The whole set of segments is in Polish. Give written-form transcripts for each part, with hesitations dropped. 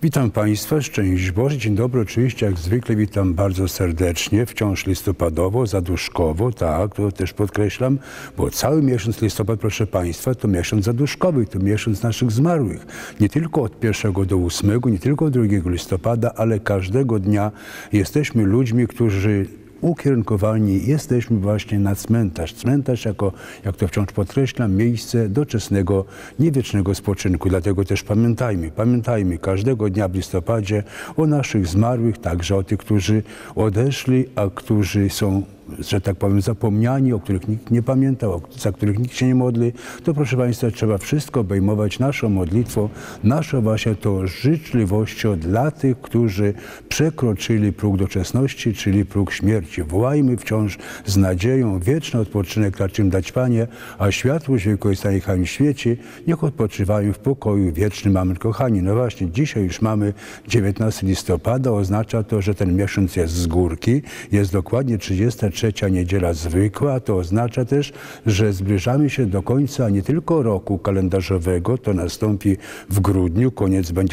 Witam Państwa, szczęść Boże, dzień dobry. Oczywiście jak zwykle witam bardzo serdecznie, wciąż listopadowo, zaduszkowo, tak, to też podkreślam, bo cały miesiąc listopad, proszę Państwa, to miesiąc zaduszkowy, to miesiąc naszych zmarłych. Nie tylko od 1 do 8, nie tylko od 2 listopada, ale każdego dnia jesteśmy ludźmi, którzy ukierunkowani jesteśmy właśnie na cmentarz. Cmentarz jako, jak to wciąż podkreślam, miejsce doczesnego, niewiecznego spoczynku. Dlatego też pamiętajmy każdego dnia w listopadzie o naszych zmarłych, także o tych, którzy odeszli, a którzy są, że tak powiem, zapomniani, o których nikt nie pamiętał, za których nikt się nie modli, to proszę Państwa, trzeba wszystko obejmować naszą modlitwą, naszą właśnie to życzliwością dla tych, którzy przekroczyli próg doczesności, czyli próg śmierci. Wołajmy wciąż z nadzieją, wieczny odpoczynek racz im dać Panie, a światłość wielkości niech im świeci, niech odpoczywają w pokoju wiecznym. Amen, kochani. No właśnie, dzisiaj już mamy 19 listopada, oznacza to, że ten miesiąc jest z górki, jest dokładnie 33. niedziela zwykła, to oznacza też, że zbliżamy się do końca nie tylko roku kalendarzowego, to nastąpi w grudniu, koniec będzie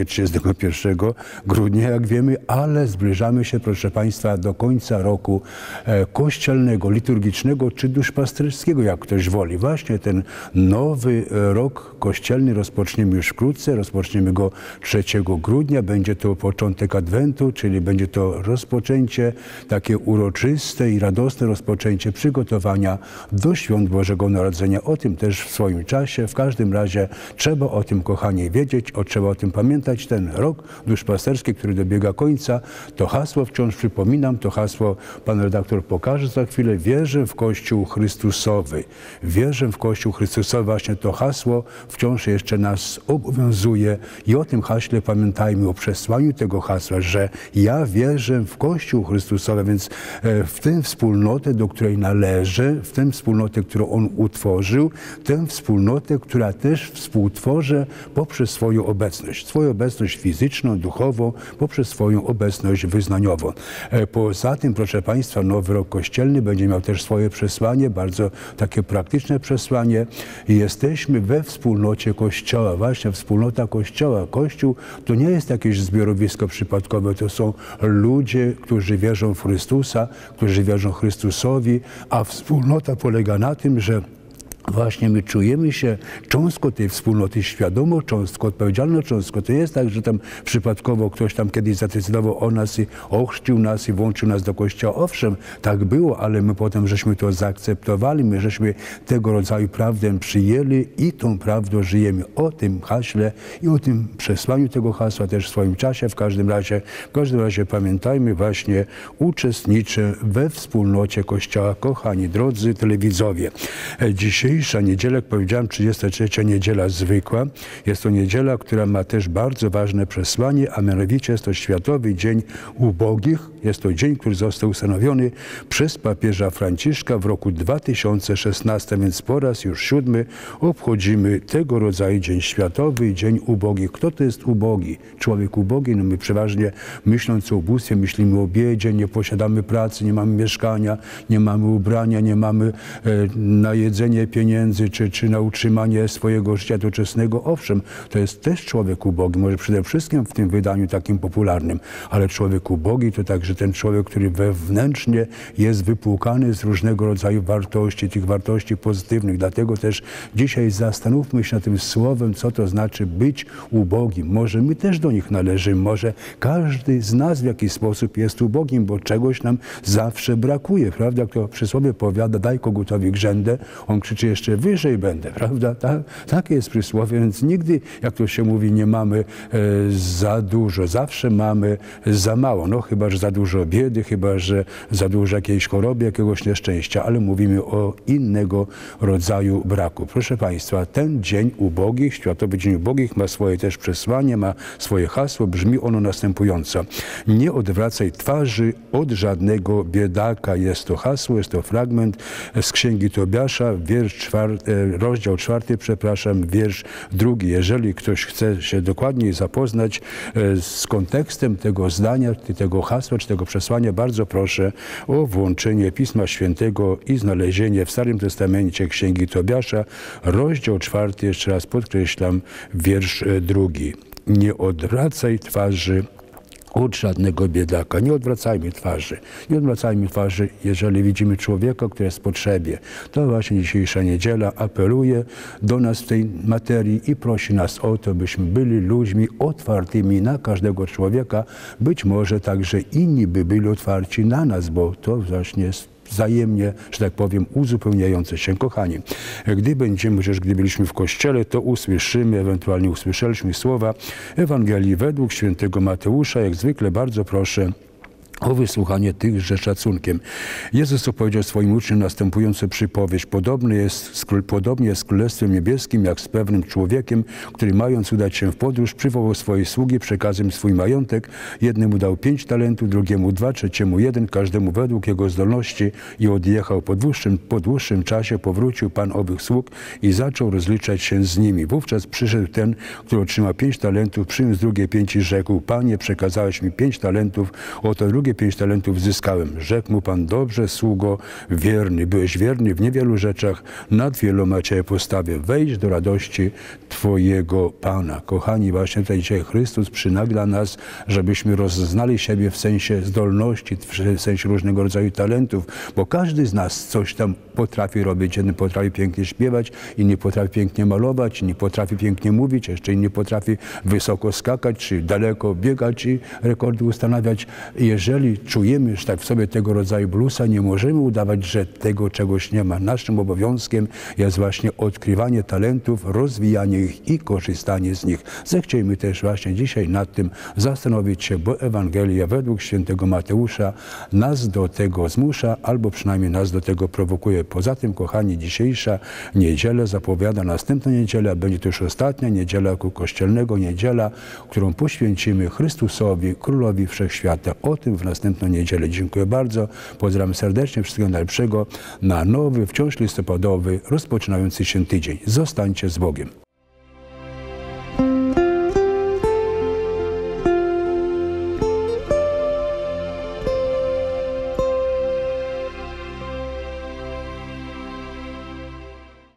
31 grudnia, jak wiemy, ale zbliżamy się, proszę Państwa, do końca roku kościelnego, liturgicznego czy duszpasterskiego, jak ktoś woli. Właśnie ten nowy rok kościelny rozpoczniemy już wkrótce, rozpoczniemy go 3 grudnia, będzie to początek Adwentu, czyli będzie to rozpoczęcie takie uroczyste i radosne rozpoczęcie przygotowania do świąt Bożego Narodzenia. O tym też w swoim czasie. W każdym razie trzeba o tym, kochani, wiedzieć, trzeba o tym pamiętać. Ten rok duszpasterski, który dobiega końca, to hasło, wciąż przypominam, to hasło pan redaktor pokaże za chwilę. Wierzę w Kościół Chrystusowy. Wierzę w Kościół Chrystusowy. Właśnie to hasło wciąż jeszcze nas obowiązuje i o tym haśle pamiętajmy, o przesłaniu tego hasła, że ja wierzę w Kościół Chrystusowy, więc w tę wspólnotę, do której należę, w tę wspólnotę, którą On utworzył, tę wspólnotę, która też współtworzy poprzez swoją obecność fizyczną, duchową, poprzez swoją obecność wyznaniową. Poza tym, proszę Państwa, nowy rok kościelny będzie miał też swoje przesłanie, bardzo takie praktyczne przesłanie. Jesteśmy we wspólnocie Kościoła, właśnie wspólnota Kościoła. Kościół to nie jest jakieś zbiorowisko przypadkowe, to są ludzie, którzy wierzą w Chrystusa, którzy wierzą Chrystusowi, a wspólnota polega na tym, że właśnie my czujemy się cząstką tej wspólnoty, świadomą cząstką, odpowiedzialną cząstką. To jest tak, że tam przypadkowo ktoś tam kiedyś zadecydował o nas i ochrzcił nas i włączył nas do Kościoła. Owszem, tak było, ale my potem żeśmy to zaakceptowali, my żeśmy tego rodzaju prawdę przyjęli i tą prawdą żyjemy. O tym haśle i o tym przesłaniu tego hasła też w swoim czasie. W każdym razie pamiętajmy właśnie, uczestniczę we wspólnocie Kościoła. Kochani, drodzy telewidzowie, dzisiejsza niedziela, jak powiedziałem, 33. niedziela zwykła. Jest to niedziela, która ma też bardzo ważne przesłanie, a mianowicie jest to Światowy Dzień Ubogich. Jest to dzień, który został ustanowiony przez papieża Franciszka w roku 2016, więc po raz już 7 obchodzimy tego rodzaju Dzień Światowy i Dzień Ubogich. Kto to jest ubogi? Człowiek ubogi? No my przeważnie, myśląc o ubóstwie, myślimy o biedzie, nie posiadamy pracy, nie mamy mieszkania, nie mamy ubrania, nie mamy na jedzenie pieniędzy, czy na utrzymanie swojego życia doczesnego. Owszem, to jest też człowiek ubogi, może przede wszystkim w tym wydaniu takim popularnym, ale człowiek ubogi to także ten człowiek, który wewnętrznie jest wypłukany z różnego rodzaju wartości, tych wartości pozytywnych. Dlatego też dzisiaj zastanówmy się nad tym słowem, co to znaczy być ubogim. Może my też do nich należymy, może każdy z nas w jakiś sposób jest ubogim, bo czegoś nam zawsze brakuje, prawda? Jak to przysłowie powiada, daj kogutowi grzędę, on krzyczy jeszcze wyżej będę, prawda? Takie jest przysłowie, więc nigdy, jak to się mówi, nie mamy za dużo, zawsze mamy za mało, no chyba, że za dużo biedy, chyba, że za dużo jakiejś choroby, jakiegoś nieszczęścia, ale mówimy o innego rodzaju braku. Proszę Państwa, ten Dzień Ubogich, Światowy Dzień Ubogich ma swoje też przesłanie, ma swoje hasło, brzmi ono następująco. Nie odwracaj twarzy od żadnego biedaka. Jest to hasło, jest to fragment z Księgi Tobiasza, rozdział 4, wiersz 2. Jeżeli ktoś chce się dokładniej zapoznać z kontekstem tego zdania, tego hasła, czy tego przesłania, bardzo proszę o włączenie Pisma Świętego i znalezienie w Starym Testamencie Księgi Tobiasza, rozdział 4, jeszcze raz podkreślam, wiersz 2. nie odwracaj twarzy od żadnego biedaka. Nie odwracajmy twarzy. Nie odwracajmy twarzy, jeżeli widzimy człowieka, który jest w potrzebie. To właśnie dzisiejsza niedziela apeluje do nas w tej materii i prosi nas o to, byśmy byli ludźmi otwartymi na każdego człowieka. Być może także inni by byli otwarci na nas, bo to właśnie jest wzajemnie, że tak powiem, uzupełniające się. Kochani, gdy byliśmy w kościele, to usłyszymy, ewentualnie usłyszeliśmy słowa Ewangelii według świętego Mateusza. Jak zwykle bardzo proszę o wysłuchanie tychże szacunkiem. Jezus opowiedział swoim uczniom następującą przypowieść. Podobnie jest z Królestwem Niebieskim, jak z pewnym człowiekiem, który mając udać się w podróż, przywołał swoje sługi, przekazał im swój majątek. Jednemu dał 5 talentów, drugiemu 2, trzeciemu 1, każdemu według jego zdolności i odjechał. Po dłuższym czasie powrócił pan owych sług i zaczął rozliczać się z nimi. Wówczas przyszedł ten, który otrzymał 5 talentów, przyniósł drugie 5 i rzekł: Panie, przekazałeś mi 5 talentów, oto drugie 5 talentów zyskałem. Rzekł mu pan: dobrze, sługo wierny, byłeś wierny w niewielu rzeczach, nad wieloma cię postawię. Wejdź do radości twojego Pana. Kochani, właśnie tutaj dzisiaj Chrystus przynagla nas, żebyśmy rozeznali siebie w sensie zdolności, w sensie różnego rodzaju talentów, bo każdy z nas coś tam potrafi robić. Jeden potrafi pięknie śpiewać, inni potrafi pięknie malować, inni potrafi pięknie mówić, jeszcze inni potrafi wysoko skakać, czy daleko biegać i rekordy ustanawiać. Jeżeli czujemy że tak w sobie tego rodzaju blusa, nie możemy udawać, że tego czegoś nie ma. Naszym obowiązkiem jest właśnie odkrywanie talentów, rozwijanie ich i korzystanie z nich. Zechciejmy też właśnie dzisiaj nad tym zastanowić się, bo Ewangelia według świętego Mateusza nas do tego zmusza, albo przynajmniej nas do tego prowokuje. Poza tym, kochani, dzisiejsza niedziela zapowiada następną niedzielę, będzie to już ostatnia niedziela kościelnego, niedziela, którą poświęcimy Chrystusowi, Królowi Wszechświata. O tym w następną niedzielę. Dziękuję bardzo. Pozdrawiam serdecznie. Wszystkiego najlepszego na nowy, wciąż listopadowy, rozpoczynający się tydzień. Zostańcie z Bogiem.